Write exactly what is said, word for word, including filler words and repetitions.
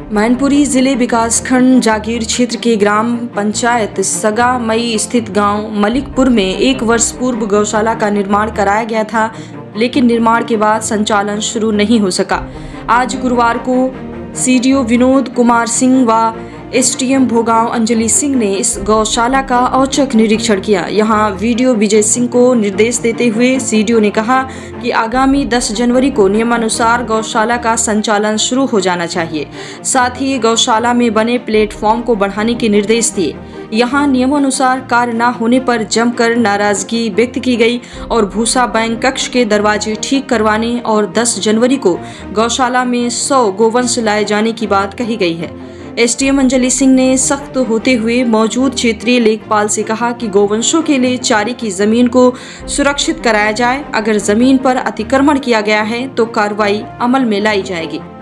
मैनपुरी जिले विकासखंड जागीर क्षेत्र के ग्राम पंचायत सगामई स्थित गांव मलिकपुर में एक वर्ष पूर्व गौशाला का निर्माण कराया गया था, लेकिन निर्माण के बाद संचालन शुरू नहीं हो सका। आज गुरुवार को सीडीओ विनोद कुमार सिंह व एसडीएम भोगांव अंजलि सिंह ने इस गौशाला का औचक निरीक्षण किया। यहां वीडियो विजय सिंह को निर्देश देते हुए सीडीओ ने कहा कि आगामी दस जनवरी को नियमानुसार गौशाला का संचालन शुरू हो जाना चाहिए। साथ ही गौशाला में बने प्लेटफॉर्म को बढ़ाने के निर्देश दिए। यहां नियमानुसार कार्य न होने पर जमकर नाराजगी व्यक्त की गई और भूसा बैंक कक्ष के दरवाजे ठीक करवाने और दस जनवरी को गौशाला में सौ गोवंश लाए जाने की बात कही गई है। एसडीएम अंजलि सिंह ने सख्त होते हुए मौजूद क्षेत्रीय लेखपाल से कहा कि गोवंशों के लिए चारे की जमीन को सुरक्षित कराया जाए। अगर जमीन पर अतिक्रमण किया गया है तो कार्रवाई अमल में लाई जाएगी।